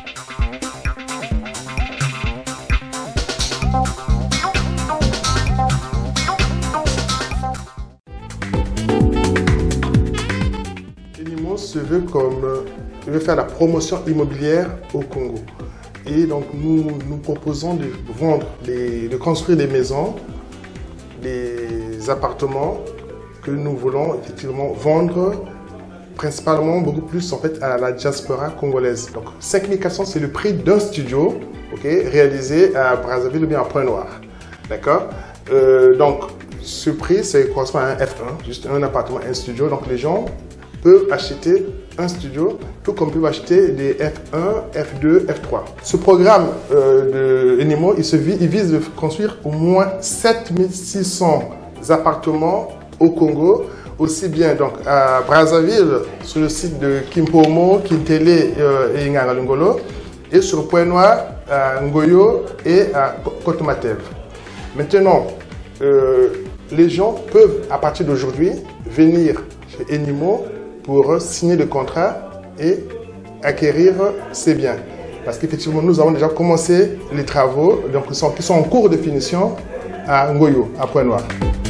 Enimo se veut comme... Je vais faire la promotion immobilière au Congo. Et donc, nous proposons de vendre, de construire des maisons, des appartements que nous voulons effectivement vendre, principalement beaucoup plus en fait à la diaspora congolaise. Donc, 5 400, c'est le prix d'un studio, réalisé à Brazzaville ou bien à Pointe-Noire. D'accord? Donc, ce prix, ça correspond à un F1, juste un appartement, un studio. Donc, les gens peuvent acheter un studio, tout comme peuvent acheter des F1, F2, F3. Ce programme de Enimo, il vise de construire au moins 7600 appartements au Congo, aussi bien donc à Brazzaville, sur le site de Kimpomo, Kintele et Ngangalungolo, et sur Pointe-Noire, à Ngoyo et à Kotomatev. Maintenant, les gens peuvent, à partir d'aujourd'hui, venir chez Enimo pour signer le contrat et acquérir ces biens. Parce qu'effectivement, nous avons déjà commencé les travaux donc, qui sont en cours de finition à Ngoyo, à Pointe-Noire.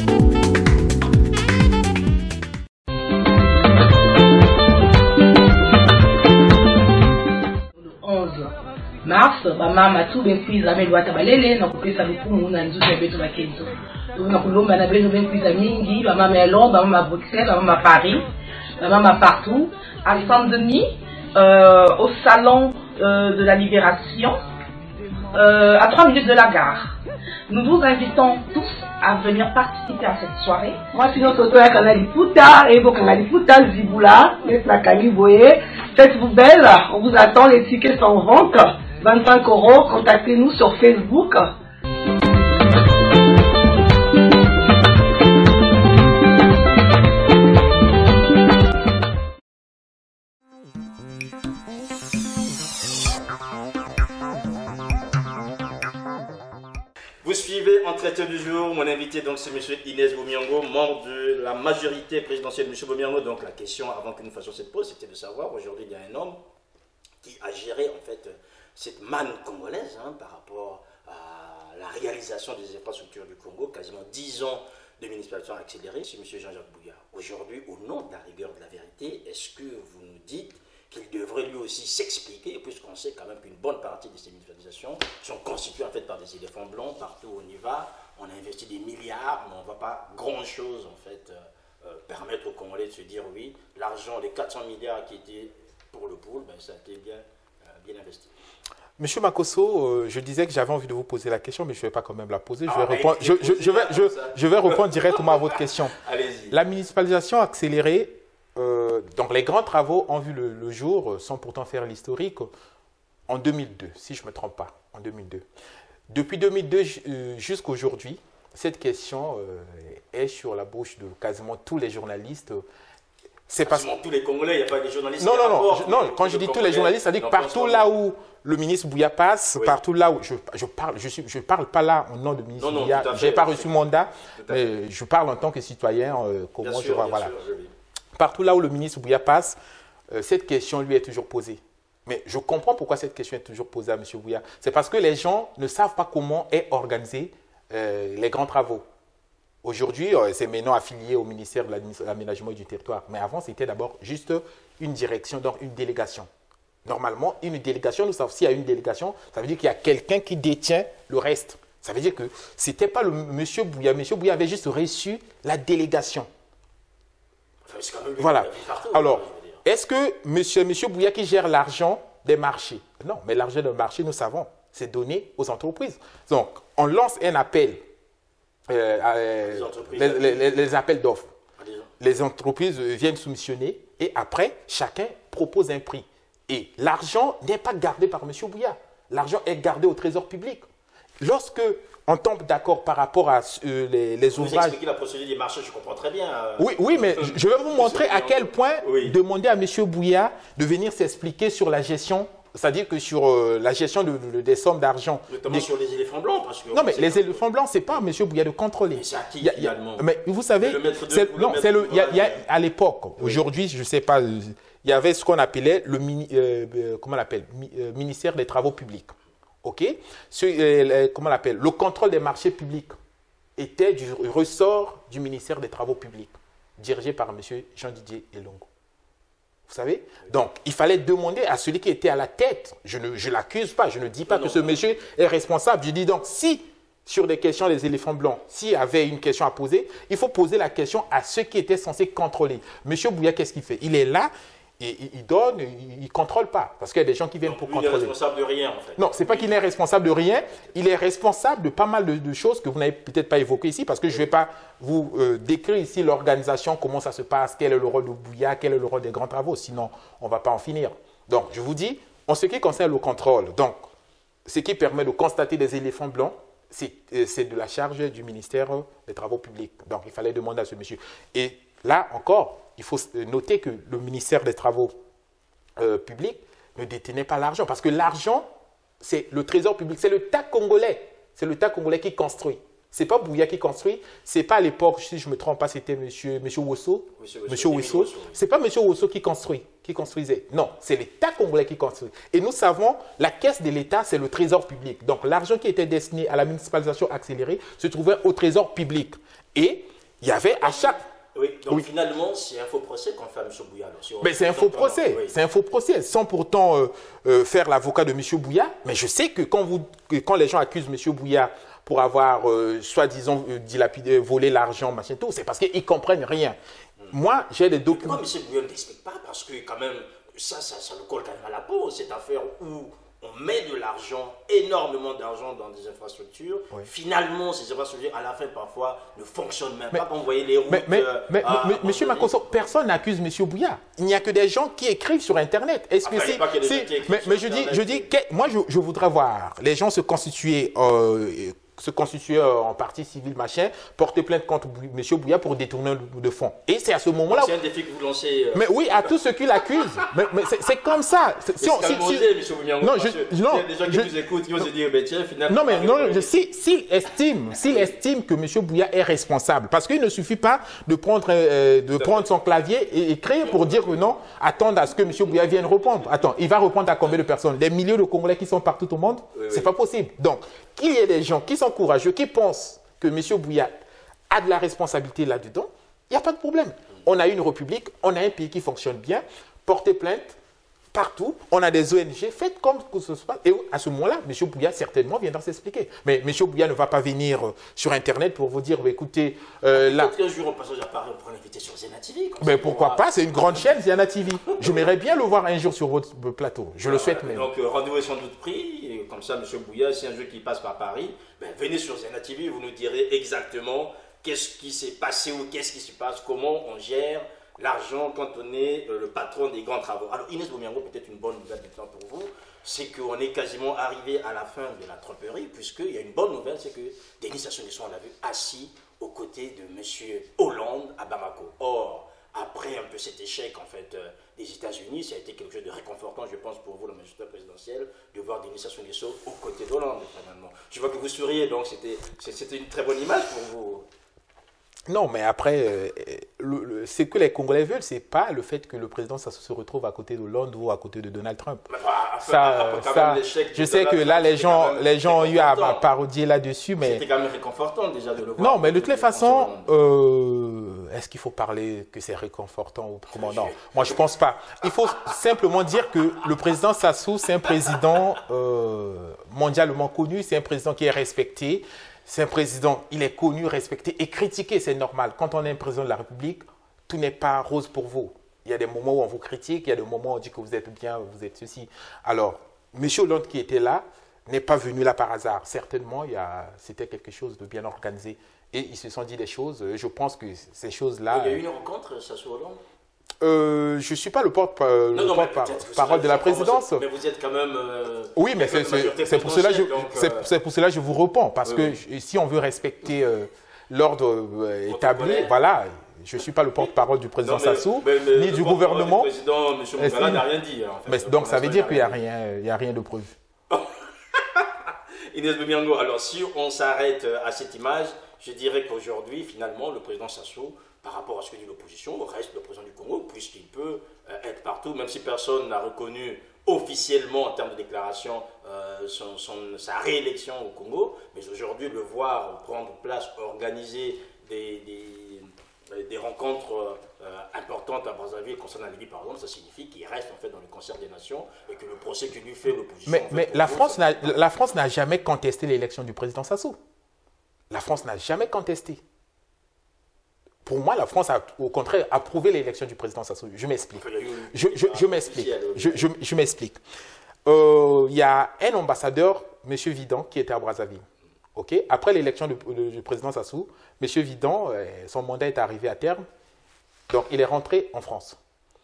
Mars, mama tout ben kuiza me lwata balele na kupesa lukumu na nzuzu betu bakenzo. Na kulomba na beno ben kuiza mingi, mama ya Londres, mama Bruxelles, mama Paris, mama partout. À Saint-Denis, au salon de la Libération, à 3 minutes de la gare. Nous vous invitons tous à venir participer à cette soirée. Moi, sinon, Toto ya Kanaliputa, Ebo Kanaliputa, Zibula, Kaliboye. Faites-vous belle, on vous attend, les tickets sont en vente. 25 €, contactez-nous sur Facebook. Vous suivez Entretien du jour, mon invité donc c'est M. Inès Bomiango, membre de la majorité présidentielle. M. Bomiango, donc la question avant que nous fassions cette pause, c'était de savoir, aujourd'hui il y a un homme qui a géré en fait cette manne congolaise par rapport à la réalisation des infrastructures du Congo, quasiment 10 ans de municipalisation accélérée, c'est M. Jean-Jacques Bouya. Aujourd'hui, au nom de la rigueur de la vérité, est-ce que vous nous dites qu'il devrait lui aussi s'expliquer, puisqu'on sait quand même qu'une bonne partie de ces municipalisations sont constituées en fait par des éléphants blancs, partout où on y va, on a investi des milliards, mais on ne voit pas grand-chose en fait permettre aux Congolais de se dire oui, l'argent, les 400 milliards qui étaient pour le pool, ben, ça a été bien investi. Monsieur Makosso, je disais que j'avais envie de vous poser la question, mais je ne vais pas quand même la poser. Je vais répondre directement à votre question. Allez-y. La municipalisation accélérée, donc les grands travaux ont vu le jour, sans pourtant faire l'historique, en 2002, si je ne me trompe pas, en 2002. Depuis 2002 jusqu'à aujourd'hui, cette question est sur la bouche de quasiment tous les journalistes. C'est parce que tous les Congolais, il n'y a pas des journalistes. Non, quand je dis tous les journalistes, ça dit que partout là où le ministre Bouya passe, partout là où je parle pas là au nom du ministre Bouya, je n'ai pas reçu mandat, mais je parle en tant que citoyen, comment je vois, voilà. Partout là où le ministre Bouya passe, cette question lui est toujours posée. Mais je comprends pourquoi cette question est toujours posée à M. Bouya. C'est parce que les gens ne savent pas comment est organisé les grands travaux. Aujourd'hui, c'est maintenant affilié au ministère de l'Aménagement et du Territoire. Mais avant, c'était d'abord juste une direction, donc une délégation. Normalement, une délégation, nous savons s'il y a une délégation, ça veut dire qu'il y a quelqu'un qui détient le reste. Ça veut dire que ce n'était pas le M. Bouya. M. Bouya avait juste reçu la délégation. Enfin, quand même voilà. Alors, est-ce que M. Bouya qui gère l'argent des marchés? Non, mais l'argent des marchés, nous savons, c'est donné aux entreprises. Donc, on lance un appel. Les appels d'offres. Les entreprises viennent soumissionner et après, chacun propose un prix. Et l'argent n'est pas gardé par M. Bouya. L'argent est gardé au trésor public. Lorsque on tombe d'accord par rapport à les ouvrages... Vous expliquez la procédure des marchés, je comprends très bien. Oui, mais je vais vous montrer à quel point demander à M. Bouya de venir s'expliquer sur la gestion. C'est-à-dire que sur la gestion des sommes d'argent. Notamment sur les éléphants blancs. Parce que non, mais les éléphants blancs, ce n'est pas à M. Bouya de contrôler. Mais c'est à qui finalement? Mais vous savez, à l'époque, aujourd'hui, je ne sais pas, il y avait ce qu'on appelait le ministère des Travaux publics. OK? Comment on l'appelle? Le contrôle des marchés publics était du ressort du ministère des Travaux publics, dirigé par M. Jean-Didier Elongo. Vous savez? Donc, il fallait demander à celui qui était à la tête. Je ne l'accuse pas, je ne dis pas que ce monsieur est responsable. Je dis donc, si, sur des questions des éléphants blancs, s'il y avait une question à poser, il faut poser la question à ceux qui étaient censés contrôler. Monsieur Bouya, qu'est-ce qu'il fait? Il est là, et il donne, il ne contrôle pas. Parce qu'il y a des gens qui viennent pour contrôler. Il n'est responsable de rien, en fait. Non, ce n'est pas qu'il est responsable de rien. Il est responsable de pas mal de choses que vous n'avez peut-être pas évoquées ici, parce que je ne vais pas vous décrire ici l'organisation, comment ça se passe, quel est le rôle de Bouya, quel est le rôle des grands travaux. Sinon, on ne va pas en finir. Donc, je vous dis, en ce qui concerne le contrôle, donc, ce qui permet de constater des éléphants blancs, c'est de la charge du ministère des Travaux publics. Donc, il fallait demander à ce monsieur. Et là encore, il faut noter que le ministère des Travaux publics ne détenait pas l'argent. Parce que l'argent, c'est le trésor public, c'est le TAC congolais. C'est le TAC congolais qui construit. Ce n'est pas Bouya qui construit. Ce n'est pas à l'époque, si je ne me trompe pas, c'était M. Wosso. Monsieur Wosso. Ce n'est pas M. Wosso qui construisait. Non, c'est l'État congolais qui construit. Et nous savons, la caisse de l'État, c'est le trésor public. Donc, l'argent qui était destiné à la municipalisation accélérée se trouvait au trésor public. Et il y avait à chaque... Oui, donc finalement, c'est un faux procès qu'on fait à M. Bouya. Mais c'est un faux procès, c'est un faux procès, sans pourtant faire l'avocat de M. Bouya. Mais je sais que quand les gens accusent M. Bouya pour avoir, soi-disant, dilapidé, volé l'argent, machin, tout, c'est parce qu'ils ne comprennent rien. Moi, j'ai des documents... Pourquoi M. Bouya ne t'explique pas? Parce que quand même, ça le colle quand même à la peau, cette affaire où on met de l'argent, énormément d'argent dans des infrastructures. Oui. Finalement, ces infrastructures, à la fin, parfois, ne fonctionnent même pas. Quand vous voyez les routes... Monsieur Makosso, personne n'accuse M. Bouya. Il n'y a que des gens qui écrivent sur Internet. Mais je dis que moi, je voudrais voir les gens se constituer en partie civile, machin, porter plainte contre M. Bouya pour détourner de fonds. Et c'est à ce moment-là... C'est un défi que vous lancez... Mais oui, à tous ceux qui l'accusent. mais c'est comme ça. Il y a des gens qui vous écoutent, qui vont se dire, mais tiens, finalement... S'il estime que M. Bouya est responsable, parce qu'il ne suffit pas de prendre son clavier et écrire pour dire que non, attendre à ce que M. Bouya vienne répondre. Attends, il va répondre à combien de personnes? Des milliers de Congolais qui sont partout au monde? C'est pas possible. Donc, qu'il y ait des gens qui sont courageux, qui pensent que M. Bouya a de la responsabilité là-dedans, il n'y a pas de problème. On a une république, on a un pays qui fonctionne bien, portez plainte partout, on a des ONG, faites comme ce se passe. Et à ce moment-là, M. Bouya certainement viendra s'expliquer. Mais M. Bouya ne va pas venir sur Internet pour vous dire, écoutez, là... Peut-être qu'un jour, on passe à Paris, on prend l'inviter sur Zena TV. Mais pourquoi pas? C'est une grande chaîne, Zena TV. J'aimerais bien le voir un jour sur votre plateau. Je le souhaite même. Donc, rendez-vous est sans doute pris. Et comme ça, M. Bouya, si un jour qui passe par Paris, venez sur Zena TV, vous nous direz exactement qu'est-ce qui s'est passé ou qu'est-ce qui se passe, comment on gère l'argent quand on est le patron des grands travaux. Alors Inès Bomiango, peut-être une bonne nouvelle maintenant pour vous, c'est qu'on est quasiment arrivé à la fin de la tromperie, puisqu'il y a une bonne nouvelle, c'est que Denis Sassou Nguesso, on l'a vu assis aux côtés de M. Hollande à Bamako. Or, après un peu cet échec en fait des États-Unis, ça a été quelque chose de réconfortant, je pense, pour vous, le magistrat présidentiel, de voir Denis Sassou Nguesso aux côtés d'Hollande, finalement. Je vois que vous souriez, donc c'était une très bonne image pour vous. Non, mais après, ce que les Congolais veulent, c'est pas le fait que le président Sassou se retrouve à côté de Hollande ou à côté de Donald Trump. Je sais que là, les gens ont eu à parodier là-dessus, mais... C'était quand même réconfortant déjà de le voir. Non, mais de toutes les façons, est-ce qu'il faut parler que c'est réconfortant ou comment? Non, moi je pense pas. Il faut simplement dire que le président Sassou, c'est un président mondialement connu, c'est un président qui est respecté. C'est un président, il est connu, respecté et critiqué, c'est normal. Quand on est un président de la République, tout n'est pas rose pour vous. Il y a des moments où on vous critique, il y a des moments où on dit que vous êtes bien, vous êtes ceci. Alors, M. Hollande qui était là n'est pas venu là par hasard. Certainement, c'était quelque chose de bien organisé. Et ils se sont dit des choses. Je pense que ces choses-là... Il y a eu une rencontre, Sassou Hollande? Je ne suis pas le porte-parole de la présidence. Mais vous êtes quand même... oui, mais c'est pour cela que je vous réponds. Parce que si on veut respecter l'ordre établi, voilà, je ne suis pas le porte-parole du président Sassou, ni du gouvernement. Le président, M. Moussala, n'a rien dit. En fait. Mais, donc ça veut dire qu'il n'y a rien de prévu. Inès Boumiango, alors si on s'arrête à cette image, je dirais qu'aujourd'hui, finalement, le président Sassou, par rapport à ce que dit l'opposition, reste le président du Congo, puisqu'il peut être partout, même si personne n'a reconnu officiellement, en termes de déclaration, sa réélection au Congo. Mais aujourd'hui, le voir prendre place, organiser des rencontres importantes à Brazzaville concernant la Libye, par exemple, ça signifie qu'il reste en fait dans le concert des nations et que le procès que lui fait l'opposition... Mais la France n'a jamais contesté l'élection du président Sassou. La France n'a jamais contesté. Pour moi, la France a au contraire approuvé l'élection du président Sassou. Je m'explique. Je m'explique. Il y a un ambassadeur, M. Vidan, qui était à Brazzaville. Okay? Après l'élection du président Sassou, M. Vidan, son mandat est arrivé à terme. Donc, il est rentré en France.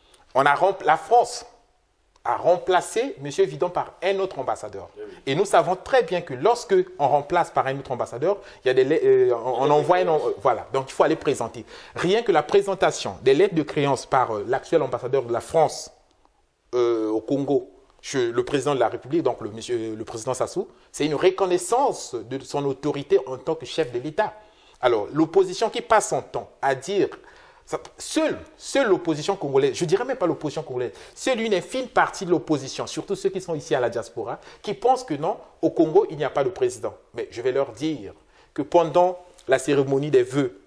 La France a remplacé M. Vidan par un autre ambassadeur. Et nous savons très bien que lorsque on remplace par un autre ambassadeur, il y a on envoie voilà, donc il faut aller présenter. Rien que la présentation des lettres de créance par l'actuel ambassadeur de la France au Congo, le président de la République, donc le président Sassou, c'est une reconnaissance de son autorité en tant que chef de l'État. Alors, l'opposition qui passe son temps à dire... Seule l'opposition congolaise, je ne dirais même pas l'opposition congolaise, seule une infime partie de l'opposition, surtout ceux qui sont ici à la diaspora, qui pensent que non, au Congo, il n'y a pas de président. Mais je vais leur dire que pendant la cérémonie des vœux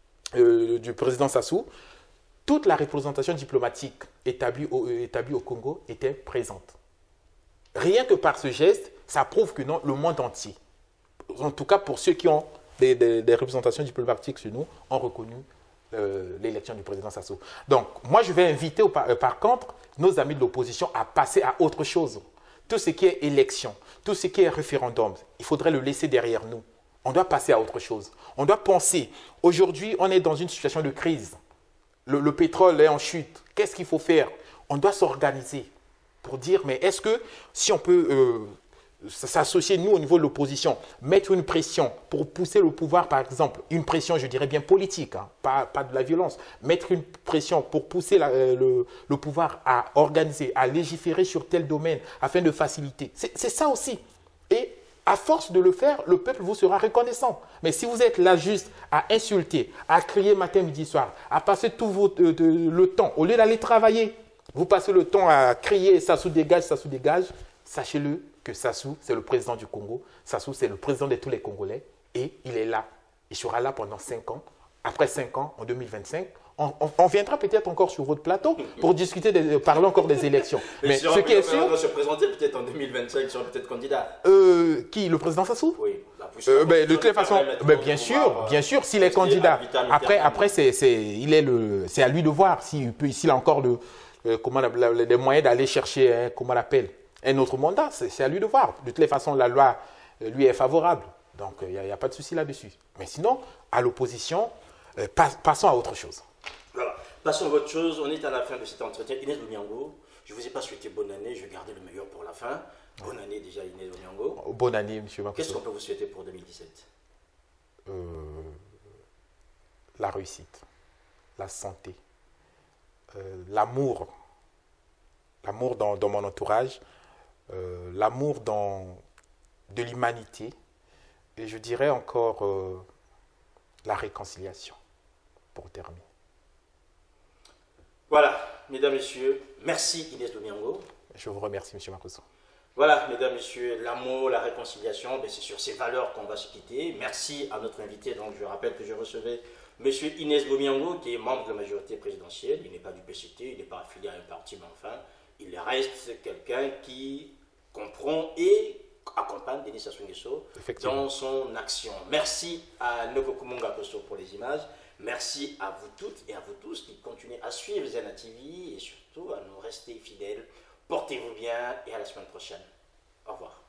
du président Sassou, toute la représentation diplomatique établie au Congo était présente. Rien que par ce geste, ça prouve que non, le monde entier, en tout cas pour ceux qui ont des représentations diplomatiques chez nous, ont reconnu l'élection du président Sassou. Donc, moi, je vais inviter, par contre, nos amis de l'opposition à passer à autre chose. Tout ce qui est élection, tout ce qui est référendum, il faudrait le laisser derrière nous. On doit passer à autre chose. On doit penser. Aujourd'hui, on est dans une situation de crise. Le pétrole est en chute. Qu'est-ce qu'il faut faire? On doit s'organiser pour dire, mais est-ce que si on peut... s'associer, nous, au niveau de l'opposition, mettre une pression pour pousser le pouvoir, par exemple, une pression, je dirais bien politique, hein, pas de la violence, mettre une pression pour pousser le pouvoir à organiser, à légiférer sur tel domaine, afin de faciliter. C'est ça aussi. Et à force de le faire, le peuple vous sera reconnaissant. Mais si vous êtes là juste à insulter, à crier matin, midi, soir, à passer tout le temps, au lieu d'aller travailler, vous passez le temps à crier « Sassou dégage, sachez-le, que Sassou, c'est le président du Congo. Sassou, c'est le président de tous les Congolais. Et il est là. Il sera là pendant 5 ans. Après 5 ans, en 2025, on viendra peut-être encore sur votre plateau pour discuter, parler encore des élections. Mais ce qui est sûr... On va se présenter peut-être en 2025, il sera peut-être candidat. Qui, le président Sassou? Oui. De toutes les façons, bien sûr, s'il est candidat. Après c'est à lui de voir s'il a encore des moyens d'aller chercher, comment on l'appelle, un autre mandat, c'est à lui de voir. De toutes les façons, la loi lui est favorable. Donc, il n'y a pas de souci là-dessus. Mais sinon, à l'opposition, passons à autre chose. Voilà. Passons à autre chose. On est à la fin de cet entretien. Inès Boumiango, je ne vous ai pas souhaité bonne année. Je vais garder le meilleur pour la fin. Bonne année déjà, Inès Boumiango. Bonne année, M. Makosso. Qu'est-ce qu'on peut vous souhaiter pour 2017? La réussite, la santé l'amour dans mon entourage, l'amour de l'humanité, et je dirais encore la réconciliation, pour terminer. Voilà, mesdames, messieurs, merci Inès Domingo. Je vous remercie, M. Makosso. Voilà, mesdames, messieurs, l'amour, la réconciliation, c'est sur ces valeurs qu'on va se quitter. Merci à notre invité. Donc, je rappelle que je recevais M. Inès Gomiango, qui est membre de la majorité présidentielle. Il n'est pas du PCT, il n'est pas affilié à un parti, mais enfin, il reste quelqu'un qui comprend et accompagne Denis Sassou Nguesso dans son action. Merci à Noko Kumunga Kosso pour les images. Merci à vous toutes et à vous tous qui continuez à suivre Zena TV et surtout à nous rester fidèles. Portez-vous bien et à la semaine prochaine. Au revoir.